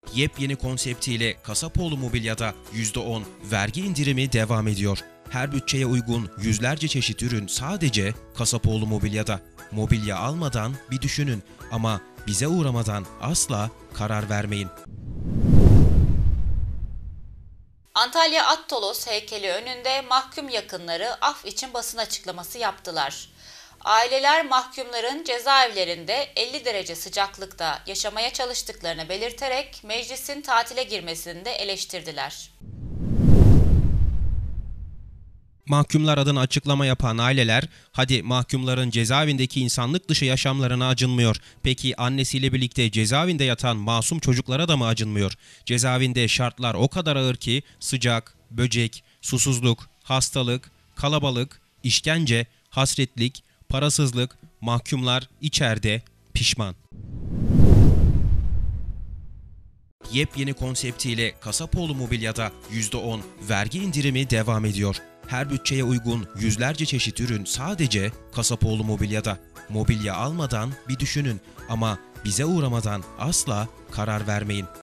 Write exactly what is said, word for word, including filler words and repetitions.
Yepyeni konseptiyle Kasapoğlu Mobilya'da yüzde on vergi indirimi devam ediyor. Her bütçeye uygun yüzlerce çeşit ürün sadece Kasapoğlu Mobilya'da. Mobilya almadan bir düşünün ama bize uğramadan asla karar vermeyin. Antalya At-Tolos heykeli önünde mahkum yakınları af için basın açıklaması yaptılar. Aileler mahkumların cezaevlerinde elli derece sıcaklıkta yaşamaya çalıştıklarını belirterek meclisin tatile girmesini de eleştirdiler. Mahkumlar adına açıklama yapan aileler, hadi mahkumların cezaevindeki insanlık dışı yaşamlarına acınmıyor. Peki annesiyle birlikte cezaevinde yatan masum çocuklara da mı acınmıyor? Cezaevinde şartlar o kadar ağır ki sıcak, böcek, susuzluk, hastalık, kalabalık, işkence, hasretlik, parasızlık, mahkumlar içeride pişman. Yepyeni konseptiyle Kasapoğlu Mobilya'da yüzde on vergi indirimi devam ediyor. Her bütçeye uygun yüzlerce çeşit ürün sadece Kasapoğlu Mobilya'da. Mobilya almadan bir düşünün ama bize uğramadan asla karar vermeyin.